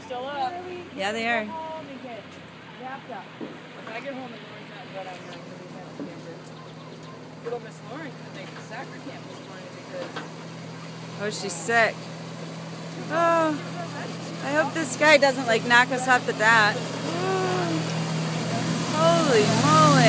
still up. Yeah, they are. Go home and get wrapped up. If I get home and Lauren's not good, I'm not going to have a camper. Little Miss Lauren couldn't make the soccer camp this morning because... Oh, she's sick. Oh, I hope this guy doesn't like knock us off the dot. Oh, holy moly.